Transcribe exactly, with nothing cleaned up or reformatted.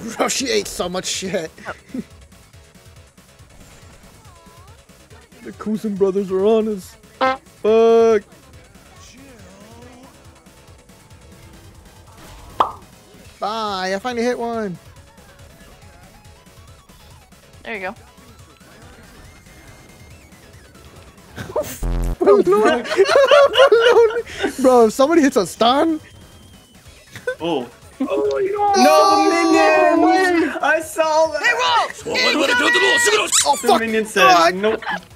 Bro, she ate so much shit. The Cousin brothers are on us. Fuck. Bye. I finally hit one. There you go. Bro, if somebody hits a stun. Oh. Oh, you don't. No, the minion! I saw that! Hey, roll! Oh, The fuck. minion said, God. nope.